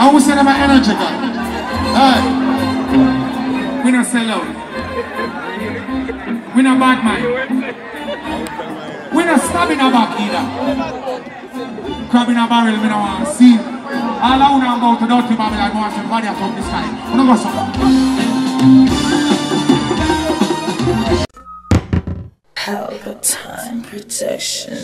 How we say them energy, guy? Hey, we not sell out. We not bad man. We not stabbing a back either. Crabbing a barrel, we don't want to see. All I want to go to dirty Babylon, I want to body at this time. We don't go somewhere. Pelpa protection.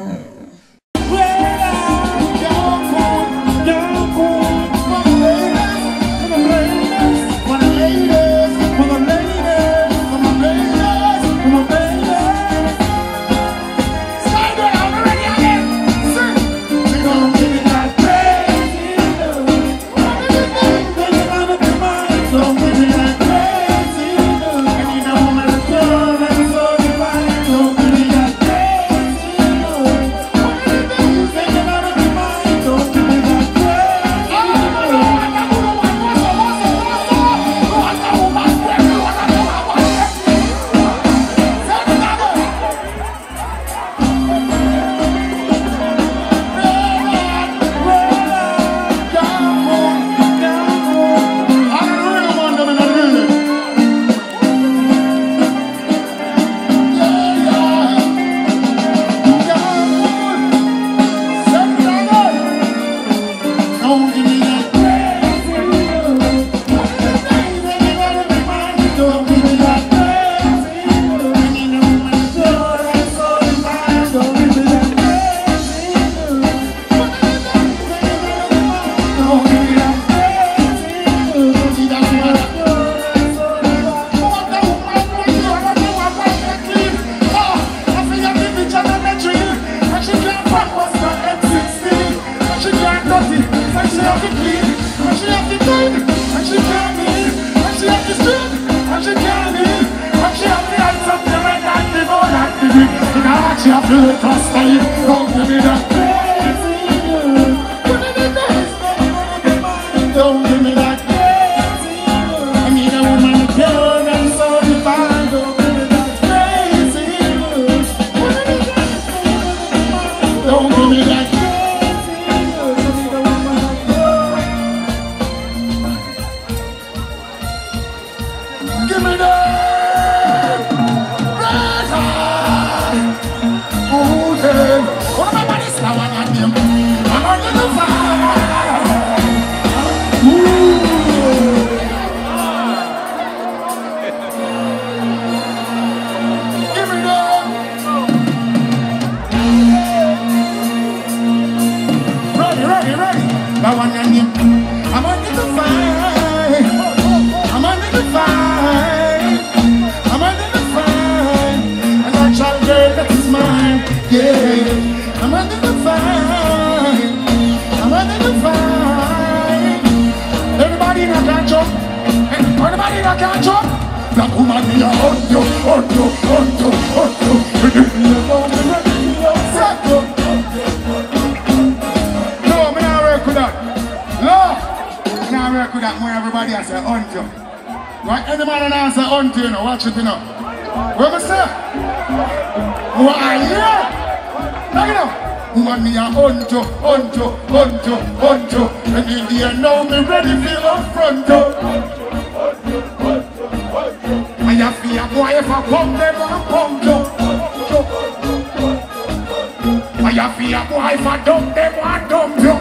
Watch it, you know. What am I saying? Why, yeah? Look it up. Woman, me a unto. And in the end, now me ready for your front. I have to be a boy if I come them and come to. I have to be a boy if I dump them and dump you.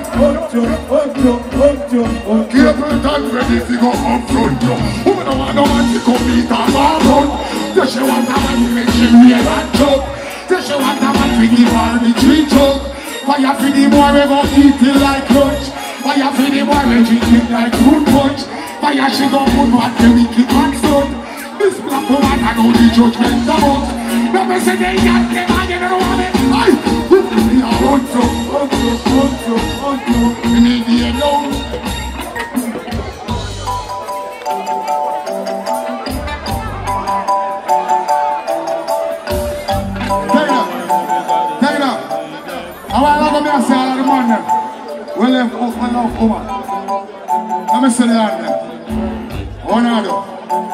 Capleton ready to go up front. Who don't want no man to come meet a man? Does she want a man to make she real and jump? Does she want a man to give her the tree jump? Why you feed the boy we go eat it like lunch? Why you feed the boy we drink it like fruit punch? Why you she go put what the wicked and son? This black woman I know the judgment about. Now me say they got them and you don't want it. Aye, we are unto. We need the alone. We left off my love woman. Let me say the hand there. One hand up.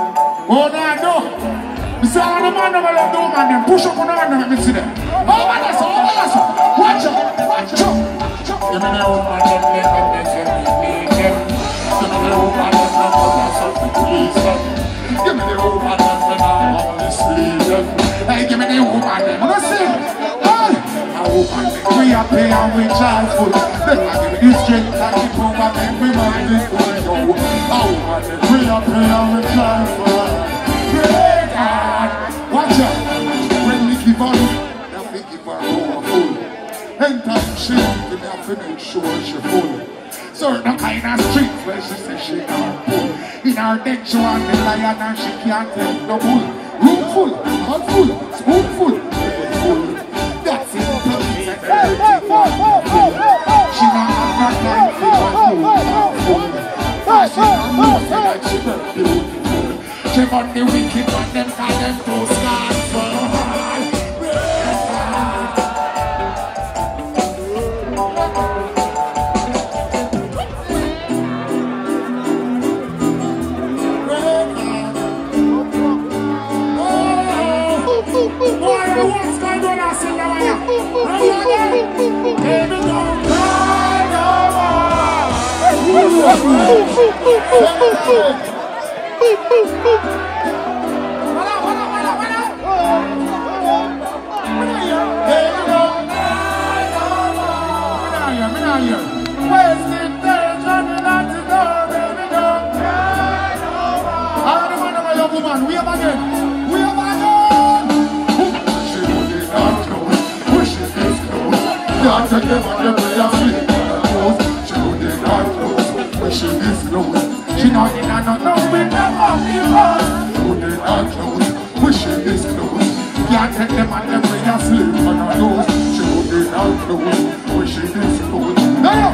You see all the man that love the woman them. Push up on the hand and let me see them. Over there, so. Watch out. Give me the woman them. the over them, no more something please them. Give me the over them, and I'm only sleep them. Hey, give me the over them, listen. Hey, I open them, we are pay and we joyful. Then I give me the strength and the power, then we mind it for you. I open them, we are pay and we joyful. Great God, watch out. When we give on, then we give her overfull. Anytime she we have to make sure she full. Certain kind of streets where she says she can't pull. In her deck she want the lion and she can't take no bull. Room full, heart full, spoon full, full. That's it. She not have no time for one full. She not know that she very beautiful. She got the wicked one, them call them two scars for her. What's going on? I see you. Baby, don't cry no Where's the day running out to go? Baby, don't cry no more. I don't know my young woman. We have again. We have again. Can't take them on the way of sleep on the clothes. She put it on clothes, wishing this clothes. She not in and not know with them on the road. Put it on clothes, wishing this clothes. Can't take them on the way of sleep on the clothes. She put it on clothes, wishing this clothes. Now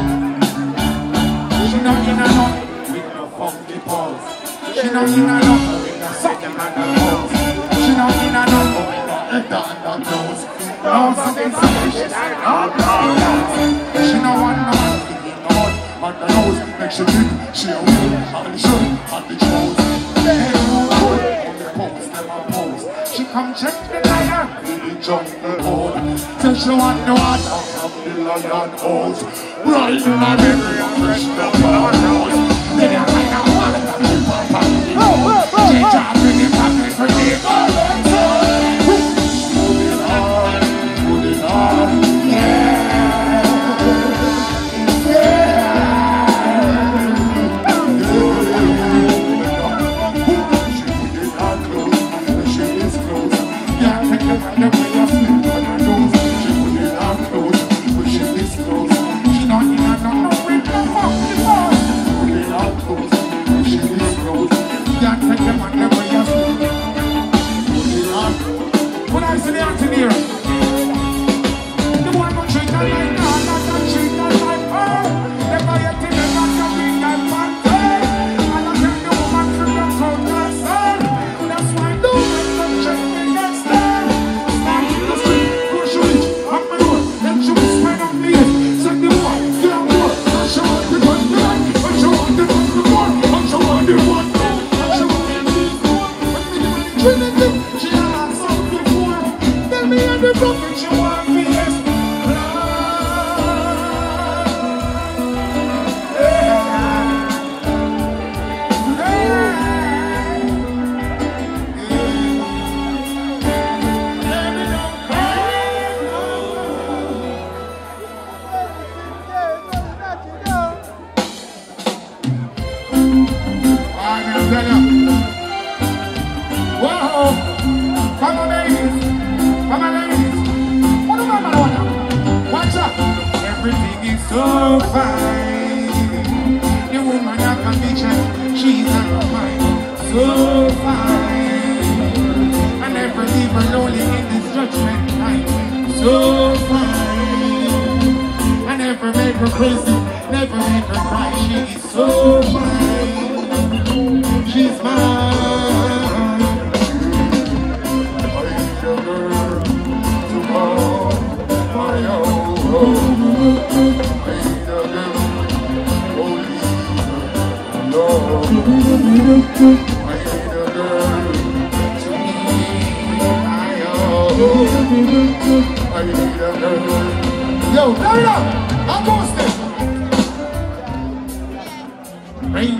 she not in and not with no funky balls. She not in and not with no sucking on the balls. She not in and not with no head on the nose. No, something, she's not she no one knows, on the nose, make she think she a will, on the shirt, on the toes. Hey, on the pose, them a pose. She come check the lion, in the jungle hole. Till she want the water from the lion hose. Right in the memory of fresh up on her nose. Then I find out water, keep on popping the nose. She drop in the pocket for the golden toes.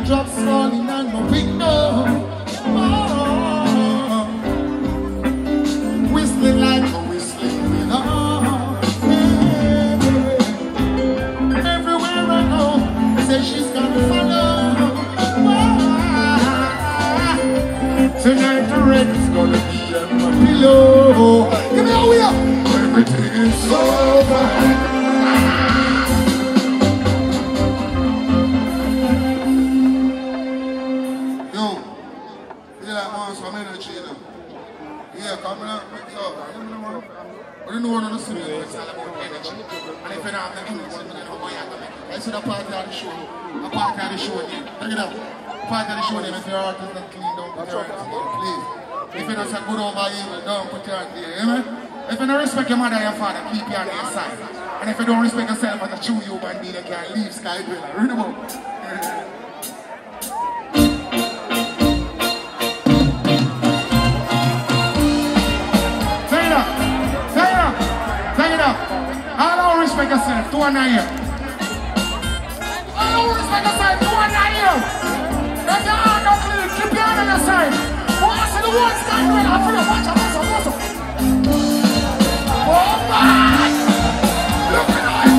raindrops falling on my window. Oh, whistling like a whistling willow. Everywhere I go, say she's gonna follow. Tonight the red is gonna be on my pillow. Give me a wheel. Everything is over. Yo, feel like man some energy, you know. Yeah, come on. Yo, I don't know what to see. It's all about energy. And if you don't have the energy, you don't know what you're going to make. I see the part of the show. A part of the show again. Check it out. Part of the show again. If your heart is not clean, don't put your hands there, please. If you're not so good over evil, don't put your hands there. Amen? If you don't respect your mother and your father, keep your hand on your side. And if you don't respect yourself as a true human being, you can't leave Sky Dweller. Read about it. Respect yourself, two and a year. I don't respect yourself, two and a year. If your hand not clean, keep your hand on your side. Watch the ones stand well, I'm gonna watch out, watch out. Oh man! Look at that!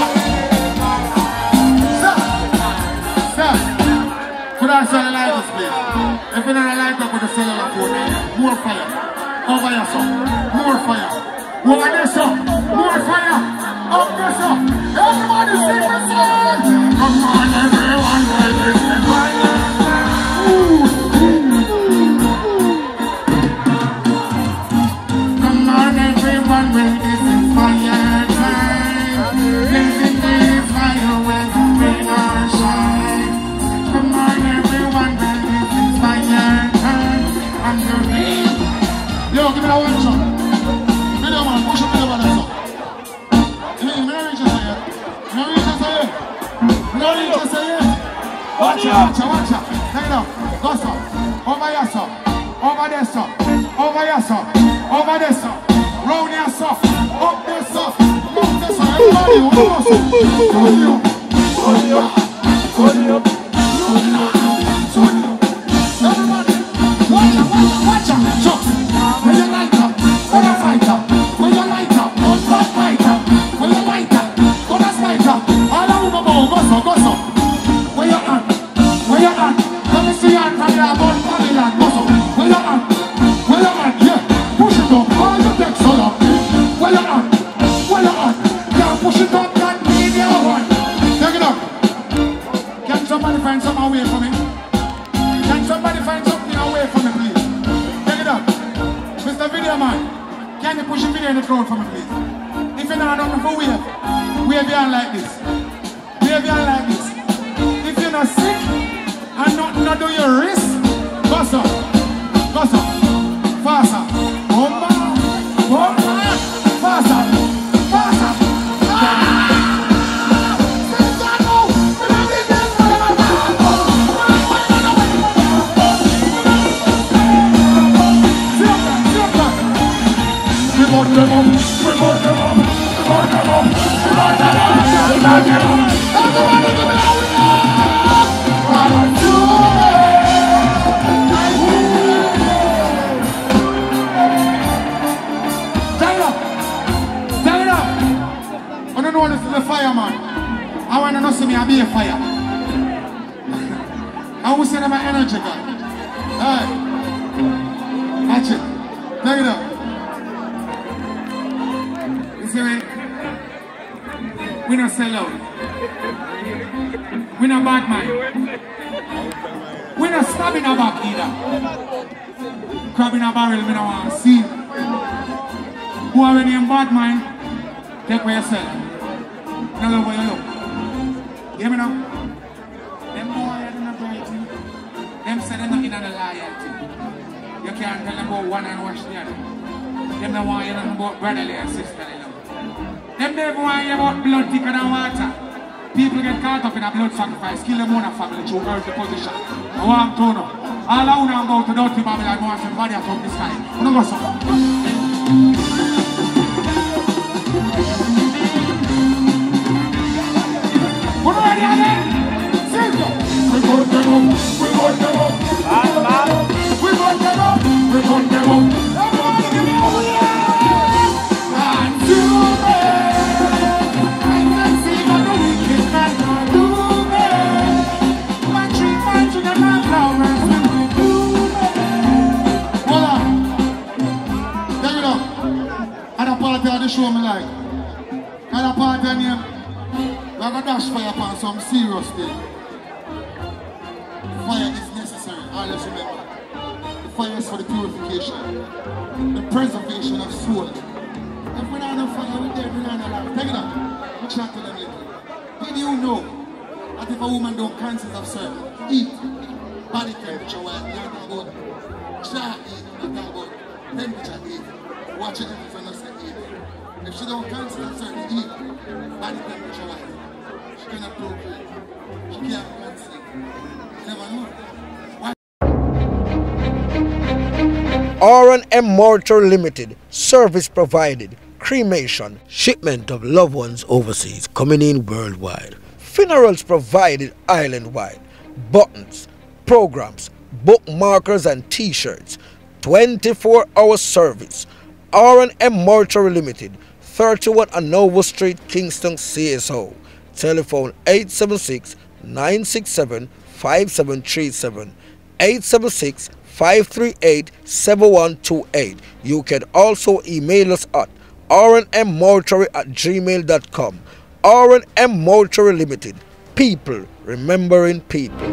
Sir, could I sell a light this place? If you don't like that, put the cellular phone in. More fire. Over your son. More fire. Over there, son. More fire. Up there, sir. Everybody sing the song. Come on, everyone, this is fire. Come on, everyone, this is fire time. Blazing the fire when the rain or shine. Come on, everyone, this is fire time. I'm the real. Yo, give me that one shot. Video man, push up the over there, sir. Watch out. Take it up. Go, sir. Over here, sir. Over there, sir. Over here, sir. Over there, sir. Round here, sir. Up there, sir. Up there, sir. Everybody, who knows, sir? Everybody, watch out. So, when you light up, when you fight up, when you light up, go fight up. When you light up, go fight up. All I remember, go, sir. Where you at? Let me see you from your bone, Babylon. Where you at? Yeah. Push it up. All you take so long. Where you at? Yeah, push it up. That mean you one. Take it up. Can somebody find something away from me? Can somebody find something away from me, please? Take it up. Mr. Video Man, can you push the video in the crowd for me, please? If you're not on for wave your hand like this. Wave your hand like this. If you're not sick and not do your wrist, go so, faster, faster. I want to know see me I be a fire. I will send them my energy guy. Hey, watch it. Take it up. You see me? We not sell out. We not bad man. We not stab in a back either. Crab in a barrel, we don't want to see. Who are in bad mind? Take where you sell. Now look where you look. Hear me now? Them boy are not writing. Them say they're not in on the loyalty. You can't tell them about one and wash the other. Them don't want you nothing about brotherly and sisterly love. Them never want you about blood thicker than water. People get caught up in a blood sacrifice, kill them own family through earthly position. I want to know. All I want to go to dirty Babylon and want some body up the sky. I don't go so. What are you doing? We got them up. We got them up. We got them up. And do it. I can see what the wicked man can do it. One tree man to the man flowers when we do it. Hold on. Take it up. And a party of the show me like. And a party of name. We're going to dash fire upon some serious thing. Fire is necessary, always remember. The fire is for the purification, the preservation of soul. If we don't have fire, we're dead, we're not alive. Take it up. We chat to them later. Did you know that if a woman don't conscious of certain, eat, body temperature, while you're not about chart eat, you're not about temperature eat. Watch it if you say eat. If she don't conscious of certain, eat, body temperature, while she cannot procreate. She can't conceive. You never know. R&M Mortuary Limited. Service provided. Cremation. Shipment of loved ones overseas. Coming in worldwide. Funerals provided island-wide. Buttons. Programs. Bookmarkers and t-shirts. 24-hour service. R&M Mortuary Limited. 31 Anova Street, Kingston, CSO. Telephone 876-967-5737, 876-538-7128. You can also email us at rnmmortuary@gmail.com. R&M Mortuary Limited. People remembering people.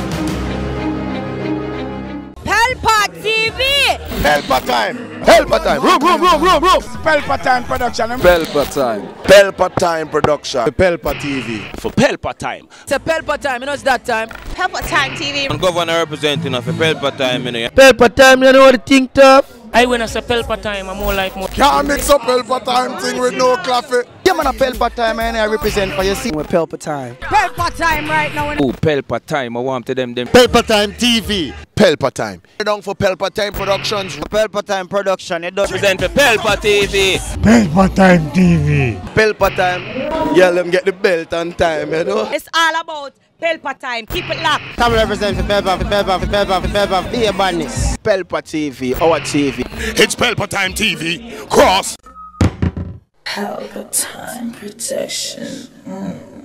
Pelpa TV! Pelpa time! Pelpa time! Room! Pelpa time production. Pelpa time! Pelpa time production. Pelpa TV. For Pelpa time. It's a Pelpa time, you know it's that time. Pelpa time TV. I'm governor representing of Pelpa time, you know. Pelpa time, you know what I think tough? I when I say Pelpa time, I'm more like more. Can't mix up Pelpa time thing with no coffee. Yeah, man, a Pelpa time, and I represent for you. See, with Pelpa time. Pelpa time right now. Oh, Pelpa time, I want to them. Pelpa time TV. Pelpa time. Down for Pelpa time productions. Pelpa time production. It does Represent for Pelpa TV. Pelpa time TV. Pelpa time. Yeah, let them get the belt on time, you know. It's all about Pelpa time. Keep it locked. Come represent for Pelpa, be a badness. Pelpa TV, our TV. It's Pelpa time TV. Cross. Pelpa time protection.